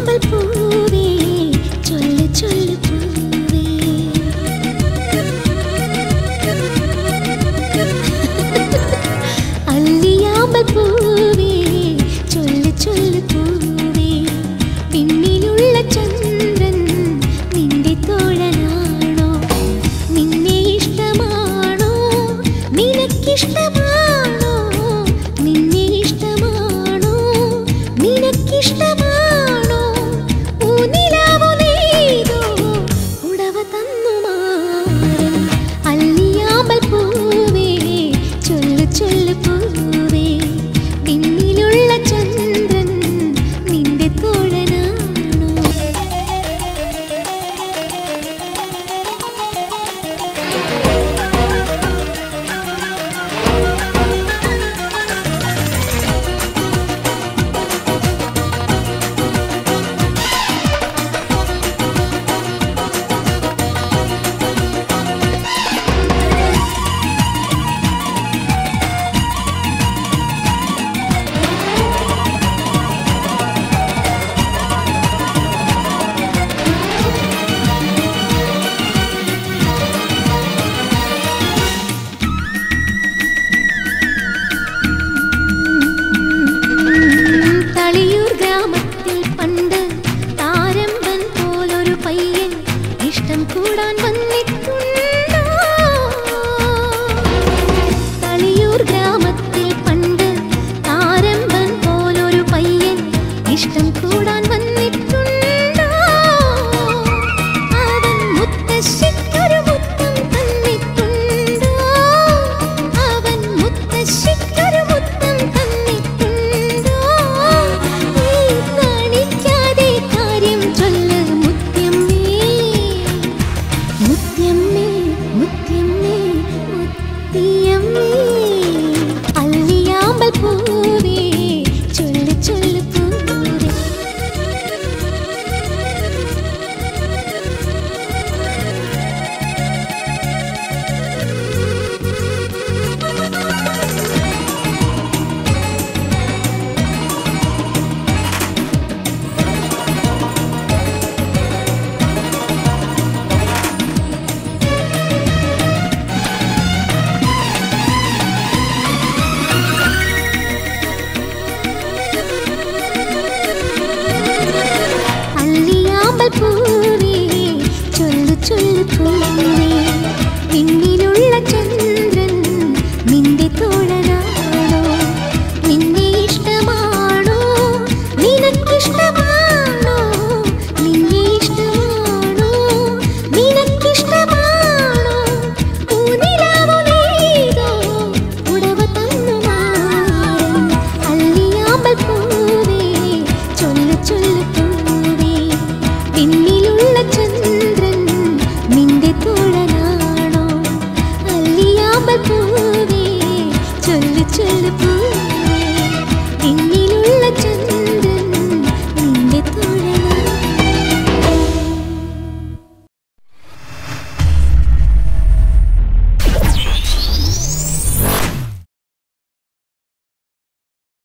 അല്ലിയാമ്പൽ പൂവേ ചൊല്ലു ചൊല്ലു പൂവേ. അല്ലിയാമ്പൽ പൂവേ ചൊല്ലു ചൊല്ലു പൂവേ. പിന്നിലുള്ള ചന്ദ്രൻ നിന്റെ തോഴനാണോ? നിന്നെ ഇഷ്ടമാണോ? നിനക്കിഷ്ടമാണോ? നിന്നെ ഇഷ്ടമാണോ? നിനക്കിഷ്ടമാണോ? ഊനിലാവു നെയ്തോ ഉടവ തന്നു മാറൻ. അല്ലിയാമ്പൽ പൂവേ ചൊല്ലു ചൊല്ലു പൂവേ. പിന്നിലുള്ള ചന്ദ്രൻ നിന്റെ തോഴനാണോ? തളിയൂർ ഗ്രാമത്തിൽ പണ്ട് താരമ്പൻ പോലൊരു പയ്യൻ ഇഷ്ടം കൂടാൻ വന്നിട്ടുണ്ടോ? തളിയൂർ ഗ്രാമത്തിൽ പണ്ട് താരമ്പൻ പോലൊരു പയ്യൻ ഇഷ്ടം കൂടാൻ വന്നിട്ടുണ്ടോ? അവൻ മുത്തശ്ശിക്കൊരു മുത്തം തന്നിട്ടുണ്ടോ? അവൻ മുത്തശ്ശിക്കൊരു മുത്തം തന്നിട്ടുണ്ടോ? നീ കാണിക്കാതെ കാര്യം ചൊല്ല് മുത്യമ്മേ, മുത്യമ്മേ, മുത്യമ്മേ, മുത്തിയമ്മേ. അല്ലിയാമ്പൽ പൂവേ ചൊല്ലു ചൊല്ലു പൂവേ. അല്ലിയാമ്പൽ പൂവേ ചൊല്ലു ചൊല്ലു പൂവേ. പിന്നിലുള്ള ചന്ദ്രൻ നിന്റെ തോഴനാണോ? നിന്നെ ഇഷ്ടമാണോ? നിനക്കിഷ്ടമാണോ? നിന്നെ ഇഷ്ടമാണോ? നിനക്കിഷ്ടമാണോ? ഊനിലാവു നെയ്തോ ഉടവ തന്നു മാറൻ. അല്ലിയാമ്പൽ പൂവേ ചൊല്ലു ചൊല്ലു പൂവേ. പിന്നിലുള്ള ചന്ദ്രൻ നിന്റെ തോഴനാണോ? അല്ലിയാമ്പൽ പൂവേ ചൊല്ലു ചൊല്ലു പൂവേ.